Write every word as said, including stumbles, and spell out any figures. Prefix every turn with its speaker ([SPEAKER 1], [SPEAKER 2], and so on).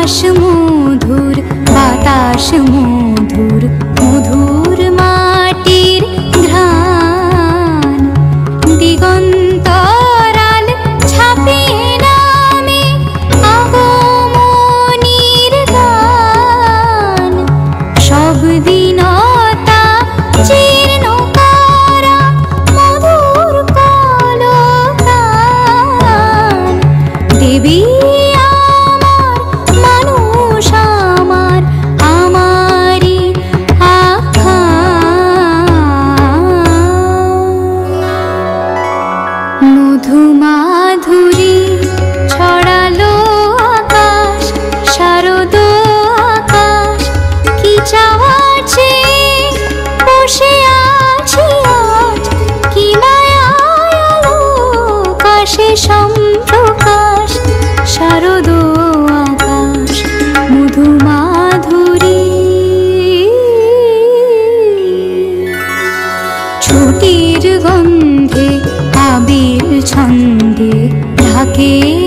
[SPEAKER 1] আকাশ মধুর, বাতাস মধুর, মধুর মাটির ঘ্রাণ। দিগন্তরাল ছাপিয়ে নামে আগমনীর গান। সব দিনতা জীর্ণ করা মধুর কলতান। দেবী মধুমাধুরী ছড়ালো আকাশ, শারদ আকাশ কি চাওয়াছে বসে আছি আজ। কি মায়ায় আকাশে সম্প্রকাশ, শারদ আকাশ মধুমাধুরী। ছুটির গন্ধে আবির ছন্দে ঢাকে